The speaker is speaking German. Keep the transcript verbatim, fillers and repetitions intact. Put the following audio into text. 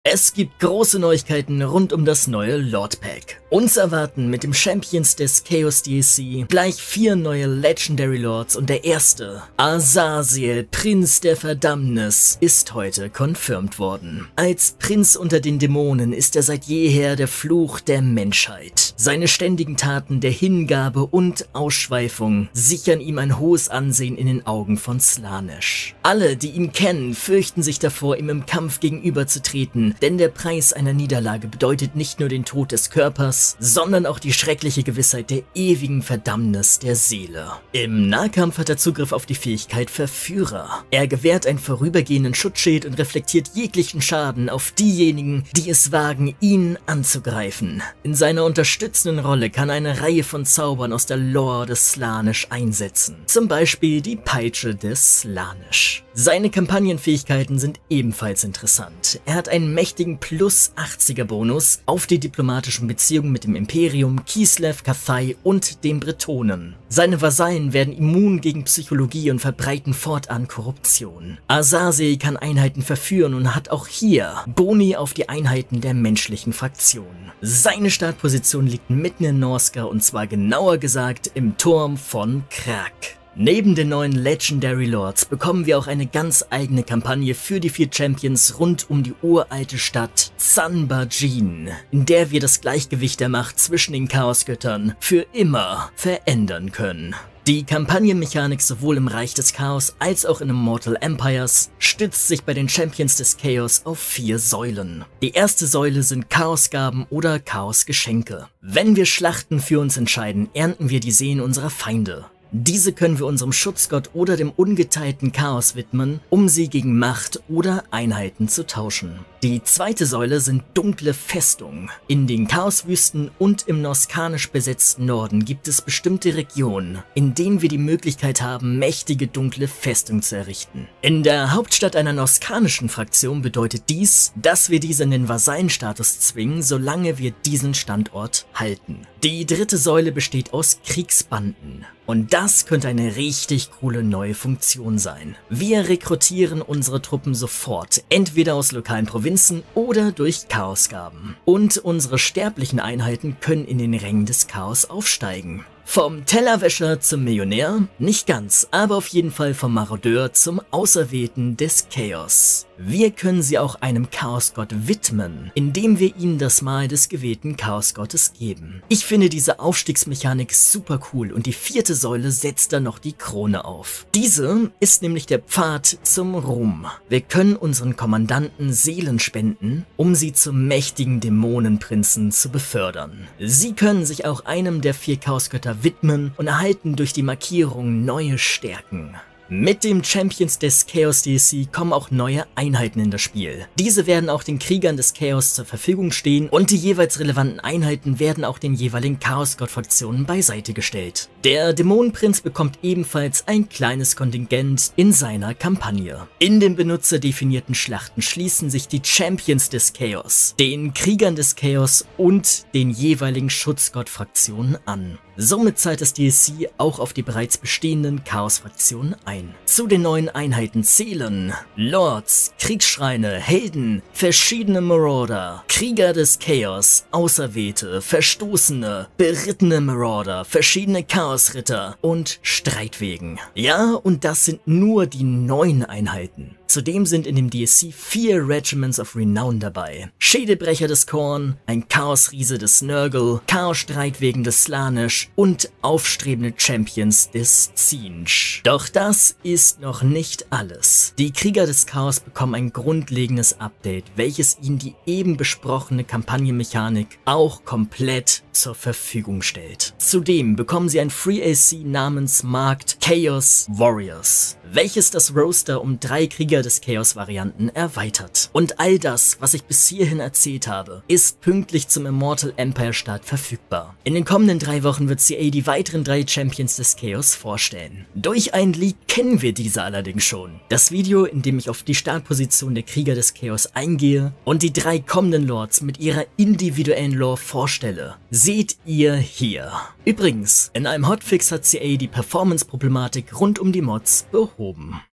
Es gibt große Neuigkeiten rund um das neue Lord Pack. Uns erwarten mit dem Champions des Chaos D L C gleich vier neue Legendary Lords und der erste, Azazel, Prinz der Verdammnis, ist heute confirmed worden. Als Prinz unter den Dämonen ist er seit jeher der Fluch der Menschheit. Seine ständigen Taten der Hingabe und Ausschweifung sichern ihm ein hohes Ansehen in den Augen von Slaanesh. Alle, die ihn kennen, fürchten sich davor, ihm im Kampf gegenüberzutreten, denn der Preis einer Niederlage bedeutet nicht nur den Tod des Körpers, sondern auch die schreckliche Gewissheit der ewigen Verdammnis der Seele. Im Nahkampf hat er Zugriff auf die Fähigkeit Verführer. Er gewährt einen vorübergehenden Schutzschild und reflektiert jeglichen Schaden auf diejenigen, die es wagen, ihn anzugreifen. In seiner unterstützenden Rolle kann er eine Reihe von Zaubern aus der Lore des Slaanesh einsetzen. Zum Beispiel die Peitsche des Slaanesh. Seine Kampagnenfähigkeiten sind ebenfalls interessant. Er hat einen mächtigen plus achtziger Bonus auf die diplomatischen Beziehungen mit dem Imperium, Kislev, Cathay und den Bretonen. Seine Vasallen werden immun gegen Psychologie und verbreiten fortan Korruption. Azazel kann Einheiten verführen und hat auch hier Boni auf die Einheiten der menschlichen Fraktion. Seine Startposition liegt mitten in Norsca und zwar genauer gesagt im Turm von Krak. Neben den neuen Legendary Lords bekommen wir auch eine ganz eigene Kampagne für die vier Champions rund um die uralte Stadt Zanbajin, in der wir das Gleichgewicht der Macht zwischen den Chaosgöttern für immer verändern können. Die Kampagnenmechanik sowohl im Reich des Chaos als auch in Immortal Empires stützt sich bei den Champions des Chaos auf vier Säulen. Die erste Säule sind Chaosgaben oder Chaosgeschenke. Wenn wir Schlachten für uns entscheiden, ernten wir die Seelen unserer Feinde. Diese können wir unserem Schutzgott oder dem ungeteilten Chaos widmen, um sie gegen Macht oder Einheiten zu tauschen. Die zweite Säule sind dunkle Festungen. In den Chaoswüsten und im norskanisch besetzten Norden gibt es bestimmte Regionen, in denen wir die Möglichkeit haben, mächtige dunkle Festungen zu errichten. In der Hauptstadt einer norskanischen Fraktion bedeutet dies, dass wir diese in den Vasallenstatus zwingen, solange wir diesen Standort halten. Die dritte Säule besteht aus Kriegsbanden. Und das könnte eine richtig coole neue Funktion sein. Wir rekrutieren unsere Truppen sofort, entweder aus lokalen Provinzen oder durch Chaosgaben. Und unsere sterblichen Einheiten können in den Rängen des Chaos aufsteigen. Vom Tellerwäscher zum Millionär? Nicht ganz, aber auf jeden Fall vom Marodeur zum Auserwählten des Chaos. Wir können sie auch einem Chaosgott widmen, indem wir ihnen das Mal des gewählten Chaosgottes geben. Ich finde diese Aufstiegsmechanik super cool und die vierte Säule setzt dann noch die Krone auf. Diese ist nämlich der Pfad zum Ruhm. Wir können unseren Kommandanten Seelen spenden, um sie zum mächtigen Dämonenprinzen zu befördern. Sie können sich auch einem der vier Chaosgötter widmen und erhalten durch die Markierung neue Stärken. Mit dem Champions des Chaos D L C kommen auch neue Einheiten in das Spiel. Diese werden auch den Kriegern des Chaos zur Verfügung stehen und die jeweils relevanten Einheiten werden auch den jeweiligen Chaosgott-Fraktionen beiseite gestellt. Der Dämonenprinz bekommt ebenfalls ein kleines Kontingent in seiner Kampagne. In den benutzerdefinierten Schlachten schließen sich die Champions des Chaos, den Kriegern des Chaos und den jeweiligen Schutzgott-Fraktionen an. Somit zahlt das D L C auch auf die bereits bestehenden Chaos-Fraktionen ein. Zu den neuen Einheiten zählen Lords, Kriegsschreine, Helden, verschiedene Marauder, Krieger des Chaos, Auserwählte, Verstoßene, berittene Marauder, verschiedene Chaosritter und Streitwegen. Ja, und das sind nur die neuen Einheiten. Zudem sind in dem D L C vier Regiments of Renown dabei. Schädelbrecher des Khorne, ein Chaosriese des Nurgle, Chaos-Streitwegen des Slaanesh und aufstrebende Champions des Tzeentch. Doch das ist noch nicht alles. Die Krieger des Chaos bekommen ein grundlegendes Update, welches ihnen die eben besprochene Kampagnenmechanik auch komplett zur Verfügung stellt. Zudem bekommen sie ein Free A C namens Marked Chaos Warriors, welches das Roster um drei Krieger des Chaos-Varianten erweitert. Und all das, was ich bis hierhin erzählt habe, ist pünktlich zum Immortal Empire Start verfügbar. In den kommenden drei Wochen wird C A die weiteren drei Champions des Chaos vorstellen. Durch einen Leak kennen wir diese allerdings schon. Das Video, in dem ich auf die Startposition der Krieger des Chaos eingehe und die drei kommenden Lords mit ihrer individuellen Lore vorstelle, seht ihr hier. Übrigens, in einem Hotfix hat C A die Performance-Problematik rund um die Mods behoben.